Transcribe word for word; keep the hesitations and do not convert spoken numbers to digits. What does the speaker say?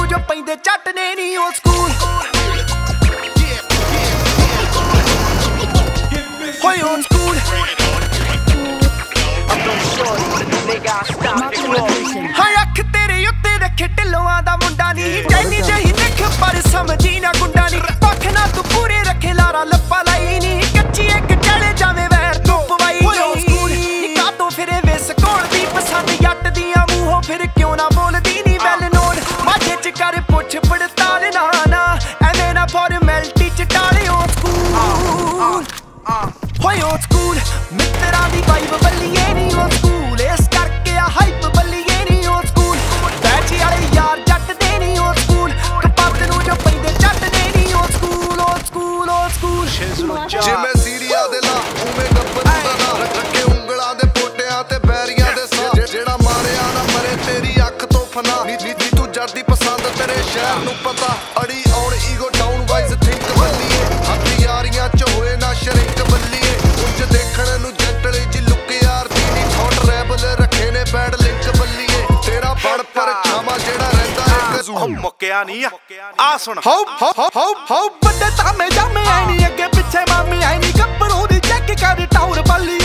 ਨੂੰ ਜੋ ਪੈਂਦੇ ਚੱਟ ਨੇ ਨੀ ਉਹ ਸਕੂਲ ਹੋਏ on ਸਕੂਲ ਹਾਏ ਅੱਖ ਤੇਰੇ ਉੱਤੇ ਰੱਖੇ ਢਿੱਲੋਆਂ ਦਾ ਮੁੰਡਾ ਨੀ ਜੈਨੀ ਜਿਹੀ ਨਿੱਖ ਪਰ ਸਮਝੀ ਨਾ ਗੁੰਡਾ ਨੀ ਪੱਖ ਨਾ ਤੂੰ ਪੂਰੇ ਰੱਖੇ ਲਾਰਾ ਲੱਪਾ ਲਾਈ ਨੀ ਕੱਚੀ ਇੱਕ ਚੜੇ ਜਾਵੇਂ ਵੈਰ ਤੂੰ ਪਵਾਈ ਨੀ ਕਾਤੋਂ ਫਿਰੇ ਵਿਸ ਕੋਲ ਦੀ ਪਸੰਦ ਜੱਟ ਦੀਆਂ ਮੂੰਹੋਂ ਫਿਰ ਕਿਉਂ ਨਾ ਬੋਲਦੀ ਨੀ ਵੈਲ ਨੋਨ ਮਾਝੇ ਚ ਕਰ ਪੁੱਛ ਪੜਤਾਲ ਨਾ ਨਾ ਐਵੇਂ ਨਾ ਫਾਰਮੈਲਿਟੀ ਚ ਟਾਲੇ on ਸਕੂਲ ਹੋਏ on ਸਕੂਲ ਮਿੱਤਰਾਂ ਦੀ ਵਾਈਬ ਬੱਲੀਏ ਨੀ on ਸਕੂਲ ਇਸ ਕਰਕੇ ਆ ਹਾਈਪ ਬੱਲੀਏ ਨੀ on ਸਕੂਲ ਬੈਚ ਵਾਲੇ ਯਾਰ ਜੱਟ ਦੇ ਨੀ on ਸਕੂਲ ਕਪੱਤ ਨੂੰ ਜੋ ਪੈਂਦੇ ਜੱਟ ਦੇ ਨੀ on school on school on school ਜਿਵੇਂ ਸੀਰੀਆ ਦੇ ਲਾ ਉਵੇਂ ਗੱਬਰ ਦਾ ਨਾਂ ਰੱਖੇ ਉਂਗਲਾਂ ਦੇ ਪੋਟਿਆਂ ਤੇ ਬੈਰੀਆਂ ਦੇ ਸਾਹ ਜਿਹੜਾ ਮਾਰਿਆ ਨਾ ਮਰੇ ਤੇਰੀ ਅੱਖ ਤੋਂ ਫਨਾ ਨੀ ਤੂੰ ਜੱਟ ਦੀ ਪਸੰਦ ਤੇਰੇ ਸ਼ਹਿਰ ਨੂੰ ਪਤਾ ਅੜੀ ਆਉਣ ਈਗੋ ਡਾਊਨ ਵਾਈਜ਼ ਥਿੰਕ ਬੱਲੀਏ ਹੱਥ ਯਾਰੀਆਂ ਚ ਹੋਏ ਨਾ ਸ਼ਰਿੰਕ ਬੱਲੀਏ ਉਂਝ ਦੇਖਣ ਨੂੰ ਜੱਟਲੇ ਚ ਲੁੱਕ ਯਾਰ ਦੀ ਨੀ ਠੋਟ ਰੈਬਲ ਰੱਖੇ ਨੇ ਬੈਡ ਲਿੰਕ ਬੱਲੀਏ ਤੇਰਾ ਬੜ ਪਰ ਛਾਵਾਂ ਜਿਹੜਾ ਰਹਿੰਦਾ ਇੱਕ ਮੁੱਕਿਆ ਨਹੀਂ ਆ ਸੁਣ ਹਾਉ ਹਾਉ ਹਾਉ ਵੱਡੇ ਤਾਮੇ ਜਾਮੇ ਆਈ ਨੀ ਅੱਗੇ ਪਿੱਛੇ ਮਾਮੀ ਆਈ ਨੀ ਗੱਭਰੂ ਦੀ ਚੈੱਕ ਕਰ ਟਾਉਰ ਬੱਲੀ